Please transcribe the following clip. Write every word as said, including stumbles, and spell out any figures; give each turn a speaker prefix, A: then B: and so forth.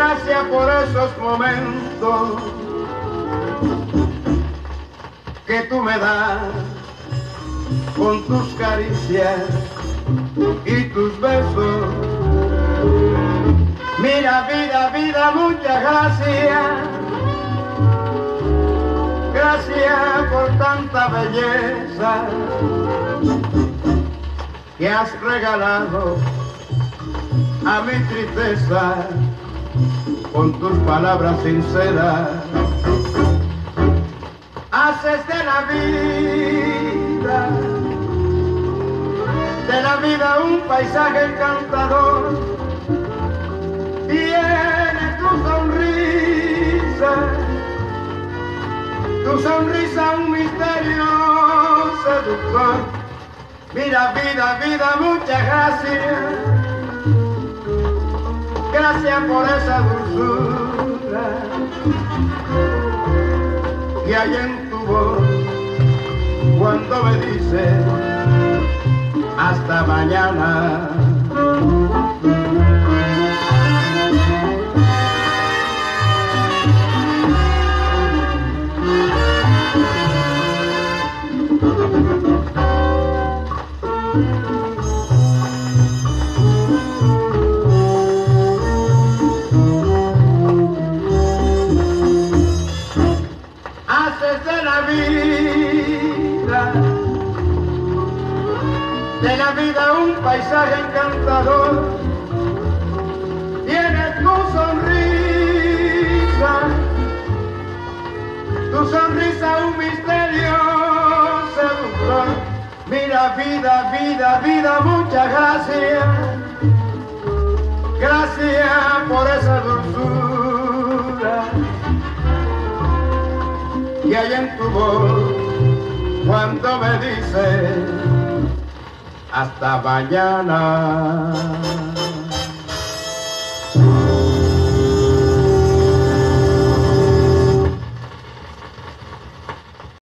A: Gracias por esos momentos que tú me das con tus caricias y tus besos. Mira, vida, vida, muchas gracias. Gracias por tanta belleza que has regalado a mi tristeza con tus palabras sinceras. Haces de la vida, de la vida un paisaje encantador. Tiene tu sonrisa, tu sonrisa un misterio seductor. Mira, vida, vida, muchas gracias. Gracias por esa dulzura que hay en tu voz cuando me dices hasta mañana. Haces de la vida, de la vida un paisaje encantador. Tienes tu sonrisa, tu sonrisa un misterio seductor. Mira, vida, vida, vida, muchas gracias. Gracias por esa dulzura que hay en tu voz cuando me dices hasta mañana.